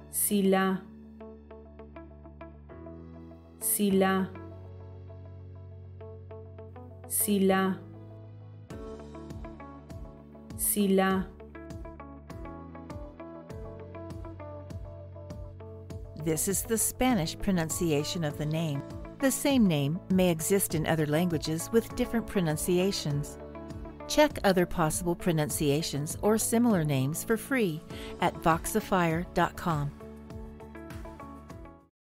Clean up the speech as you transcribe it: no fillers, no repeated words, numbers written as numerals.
Sillah, Sillah, Sillah, Sillah. This is the Spanish pronunciation of the name. The same name may exist in other languages with different pronunciations. Check other possible pronunciations or similar names for free at Voxifier.com.